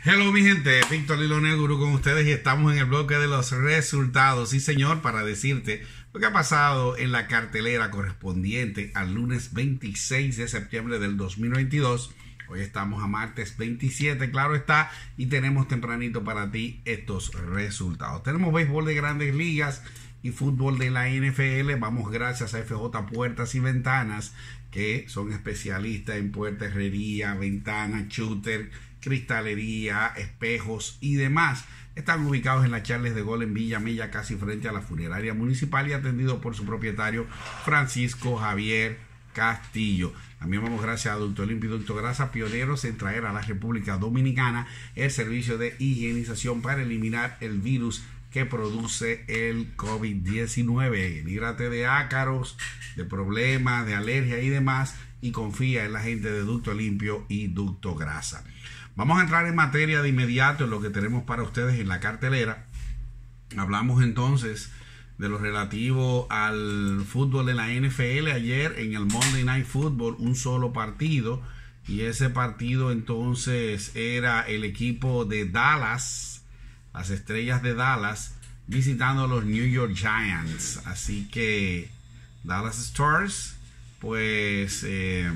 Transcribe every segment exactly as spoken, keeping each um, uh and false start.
Hello mi gente, Víctor Lilo Negro con ustedes y estamos en el bloque de los resultados. Sí señor, para decirte lo que ha pasado en la cartelera correspondiente al lunes veintiséis de septiembre del dos mil veintidós. Hoy estamos a martes veintisiete, claro está, y tenemos tempranito para ti estos resultados. Tenemos béisbol de Grandes Ligas y fútbol de la N F L. Vamos gracias a F J Puertas y Ventanas, que son especialistas en puerta, herrería, ventana, shooter, cristalería, espejos y demás. Están ubicados en la Charles de Gaulle en Villa Mella, casi frente a la funeraria municipal, y atendido por su propietario Francisco Javier Castillo. También vamos gracias a Ducto Limpio y Ducto Grasa, pioneros en traer a la República Dominicana el servicio de higienización para eliminar el virus que produce el COVID diecinueve. Líbrate de ácaros, de problemas, de alergia y demás, y confía en la gente de Ducto Limpio y Ducto Grasa. Vamos a entrar en materia de inmediato en lo que tenemos para ustedes en la cartelera. Hablamos entonces de lo relativo al fútbol de la N F L. Ayer en el Monday Night Football, un solo partido, y ese partido entonces era el equipo de Dallas, las Estrellas de Dallas, visitando a los New York Giants. Así que Dallas Stars, pues, eh,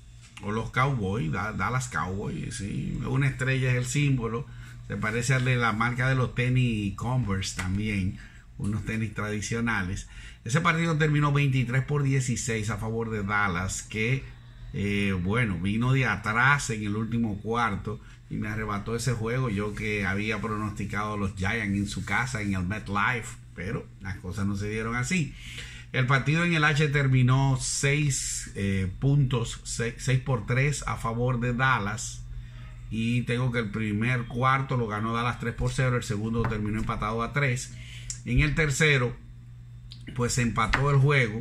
o los Cowboys, Dallas Cowboys, ¿sí? Una estrella es el símbolo, se parece al de la marca de los tenis Converse también, unos tenis tradicionales. Ese partido terminó veintitrés por dieciséis a favor de Dallas, que eh, bueno, vino de atrás en el último cuarto y me arrebató ese juego. Yo que había pronosticado a los Giants en su casa en el MetLife, pero las cosas no se dieron así. El partido en el H terminó seis eh, puntos, seis por tres a favor de Dallas, y tengo que el primer cuarto lo ganó Dallas tres por cero, el segundo terminó empatado a tres. En el tercero pues se empató el juego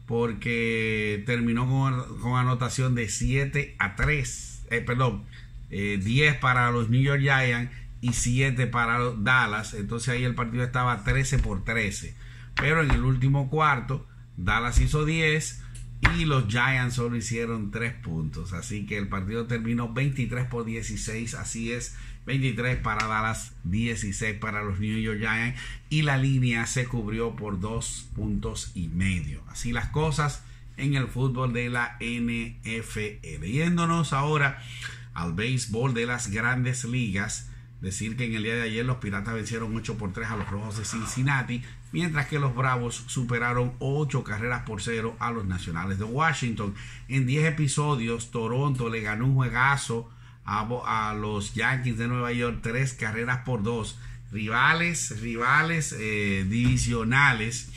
porque terminó con, con anotación de siete a tres, eh, perdón, eh, diez para los New York Giants y siete para Dallas. Entonces ahí el partido estaba trece por trece. Pero en el último cuarto, Dallas hizo diez y los Giants solo hicieron tres puntos. Así que el partido terminó veintitrés por dieciséis. Así es, veintitrés para Dallas, dieciséis para los New York Giants. Y la línea se cubrió por dos puntos y medio. Así las cosas en el fútbol de la N F L. Yéndonos ahora al béisbol de las Grandes Ligas. Decir que en el día de ayer los Piratas vencieron ocho por tres a los Rojos de Cincinnati, mientras que los Bravos superaron ocho carreras por cero a los Nacionales de Washington. En diez episodios, Toronto le ganó un juegazo a, a los Yankees de Nueva York, tres carreras por dos. Rivales, rivales eh, divisionales.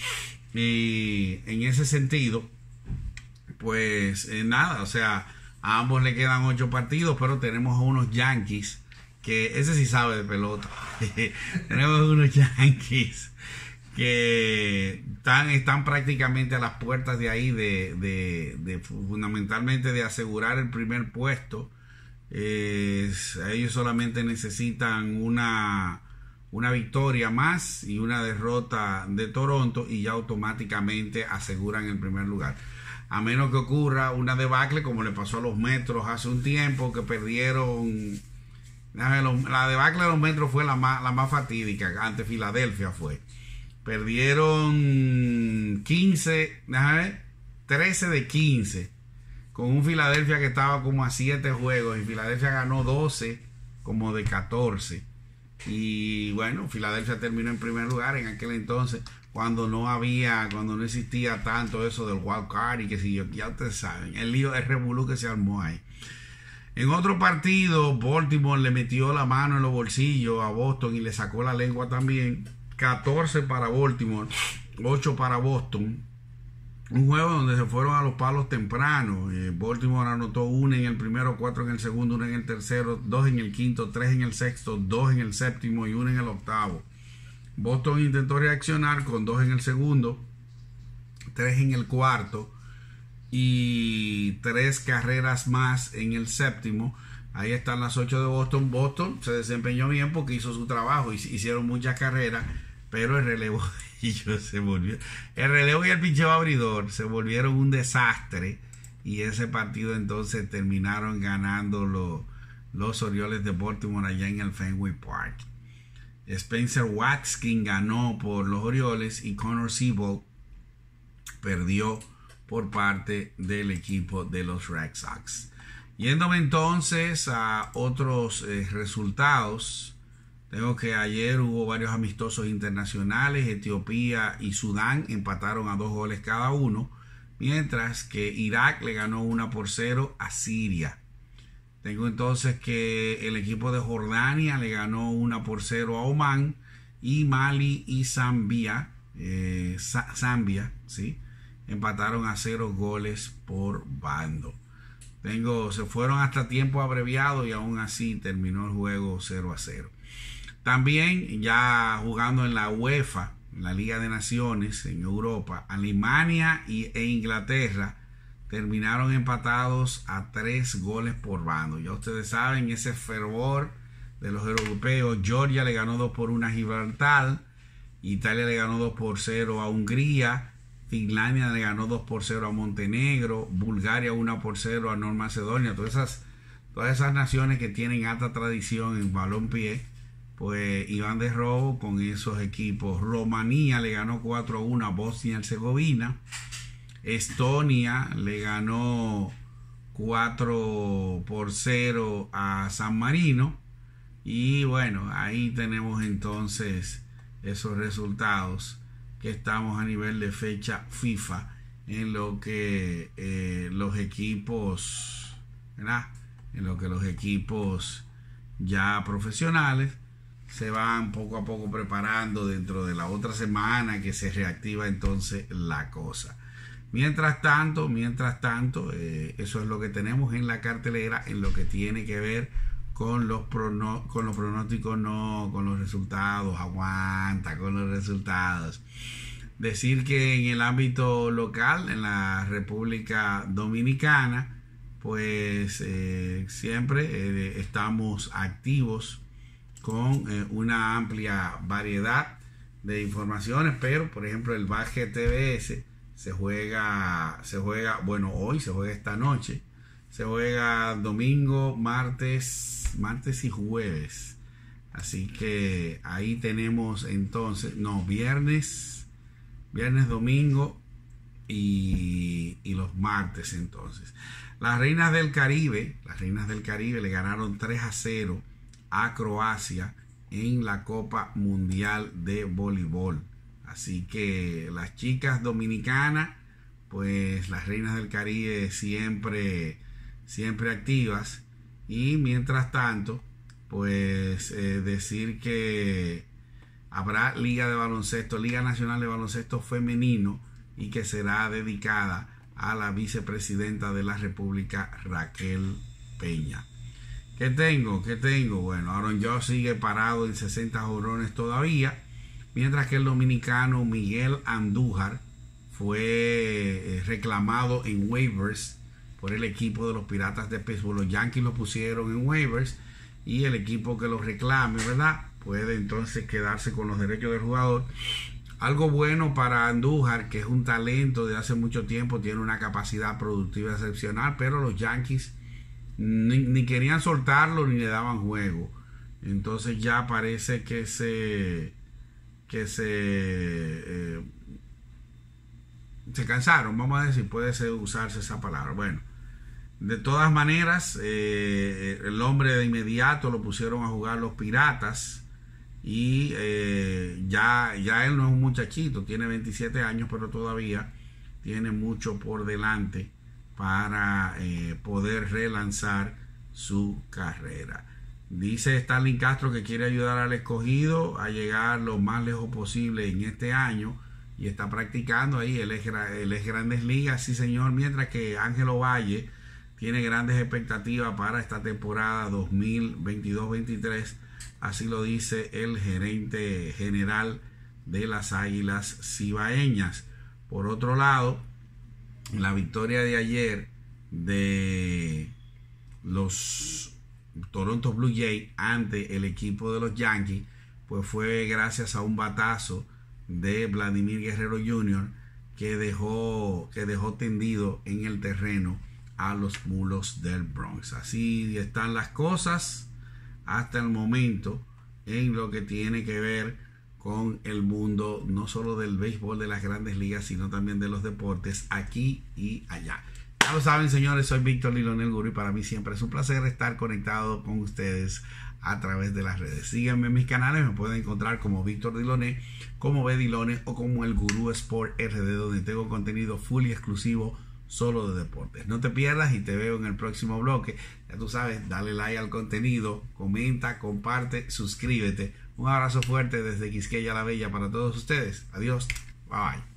Y en ese sentido, pues eh, nada, o sea, a ambos le quedan ocho partidos, pero tenemos a unos Yankees que ese sí sabe de pelota. Tenemos unos Yankees que están, están prácticamente a las puertas de ahí de, de, de fundamentalmente de asegurar el primer puesto. Eh, ellos solamente necesitan una, una victoria más y una derrota de Toronto y ya automáticamente aseguran el primer lugar. A menos que ocurra una debacle como le pasó a los Metros hace un tiempo, que perdieron. La debacle de los Metros fue la más, la más fatídica. Ante Filadelfia fue. Perdieron quince, déjame ver, trece de quince. Con un Filadelfia que estaba como a siete juegos. Y Filadelfia ganó doce como de catorce. Y bueno, Filadelfia terminó en primer lugar en aquel entonces, cuando no había, cuando no existía tanto eso del wild card y que si yo, ya ustedes saben, el lío de revolú que se armó ahí. En otro partido, Baltimore le metió la mano en los bolsillos a Boston y le sacó la lengua también. catorce para Baltimore, ocho para Boston. Un juego donde se fueron a los palos temprano. Eh, Baltimore anotó una en el primero, cuatro en el segundo, una en el tercero, dos en el quinto, tres en el sexto, dos en el séptimo y una en el octavo. Boston intentó reaccionar con dos en el segundo, tres en el cuarto y tres carreras más en el séptimo. Ahí están las ocho de Boston. Boston se desempeñó bien porque hizo su trabajo, hicieron muchas carreras, pero el relevo y yo se volvió, el relevo y el picheo abridor se volvieron un desastre, y ese partido entonces terminaron ganando los, los Orioles de Baltimore allá en el Fenway Park. Spencer Watkins ganó por los Orioles y Connor Seabold perdió por parte del equipo de los Red Sox. Yéndome entonces a otros eh, resultados, tengo que ayer hubo varios amistosos internacionales. Etiopía y Sudán empataron a dos goles cada uno, mientras que Irak le ganó una por cero a Siria. Tengo entonces que el equipo de Jordania le ganó una por cero a Omán, y Mali y Zambia, eh, Zambia, ¿sí?, empataron a cero goles por bando. Tengo, se fueron hasta tiempo abreviado y aún así terminó el juego cero a cero. También ya jugando en la UEFA, en la Liga de Naciones en Europa, Alemania y, e Inglaterra terminaron empatados a tres goles por bando. Ya ustedes saben ese fervor de los europeos. Georgia le ganó dos por uno a Gibraltar, Italia le ganó dos por cero a Hungría, Finlandia le ganó dos por cero a Montenegro, Bulgaria uno por cero a North Macedonia. Todas esas, todas esas naciones que tienen alta tradición en balompié, pues iban de robo con esos equipos. Rumanía le ganó cuatro a uno a Bosnia y Herzegovina. Estonia le ganó cuatro por cero a San Marino. Y bueno, ahí tenemos entonces esos resultados que estamos a nivel de fecha FIFA en lo que eh, los equipos, ¿verdad?, en lo que los equipos ya profesionales se van poco a poco preparando dentro de la otra semana que se reactiva entonces la cosa. Mientras tanto, mientras tanto, eh, eso es lo que tenemos en la cartelera en lo que tiene que ver con los, prono, con los pronósticos, no con los resultados. Aguanta con los resultados. Decir que en el ámbito local, en la República Dominicana, pues eh, siempre eh, estamos activos con eh, una amplia variedad de informaciones, pero por ejemplo el básquet T B S se juega, se juega, bueno, hoy se juega esta noche, se juega domingo, martes, martes y jueves. Así que ahí tenemos entonces, no, viernes, viernes, domingo y, y los martes entonces. Las Reinas del Caribe, las Reinas del Caribe le ganaron tres a cero a Croacia en la Copa Mundial de Voleibol. Así que las chicas dominicanas, pues las Reinas del Caribe siempre, siempre activas. Y mientras tanto, pues eh, decir que habrá Liga de Baloncesto, Liga Nacional de Baloncesto Femenino, y que será dedicada a la vicepresidenta de la República, Raquel Peña. ¿Qué tengo? ¿Qué tengo? Bueno, Aaron Judge sigue parado en sesenta jonrones todavía, mientras que el dominicano Miguel Andújar fue reclamado en waivers por el equipo de los Piratas de Pittsburgh. Los Yankees lo pusieron en waivers y el equipo que lo reclame, ¿verdad?, puede entonces quedarse con los derechos del jugador. Algo bueno para Andújar, que es un talento de hace mucho tiempo, tiene una capacidad productiva excepcional, pero los Yankees Ni, ni querían soltarlo ni le daban juego. Entonces ya parece que se que se eh, se cansaron, vamos a decir, puede ser usarse esa palabra. Bueno, de todas maneras, eh, el hombre de inmediato lo pusieron a jugar los Piratas y eh, ya, ya él no es un muchachito, tiene veintisiete años, pero todavía tiene mucho por delante para eh, poder relanzar su carrera. Dice Starlin Castro que quiere ayudar al Escogido a llegar lo más lejos posible en este año y está practicando ahí. Él es, él es Grandes Ligas, sí señor, mientras que Ángelo Valle tiene grandes expectativas para esta temporada dos mil veintidós veintitrés, así lo dice el gerente general de las Águilas Cibaeñas. Por otro lado, la victoria de ayer de los Toronto Blue Jays ante el equipo de los Yankees, pues fue gracias a un batazo de Vladimir Guerrero junior que dejó, que dejó tendido en el terreno a los Mulos del Bronx. Así están las cosas hasta el momento en lo que tiene que ver con el mundo no solo del béisbol de las grandes ligas, sino también de los deportes aquí y allá. Ya lo saben, señores, soy Víctor Lilonel Guru y para mí siempre es un placer estar conectado con ustedes a través de las redes. Síganme en mis canales, me pueden encontrar como Víctor Diloné, como B Diloné o como el Gurú Sport R D, donde tengo contenido full y exclusivo solo de deportes. No te pierdas y te veo en el próximo bloque. Ya tú sabes, dale like al contenido, comenta, comparte, suscríbete. Un abrazo fuerte desde Quisqueya la Bella para todos ustedes. Adiós, bye bye.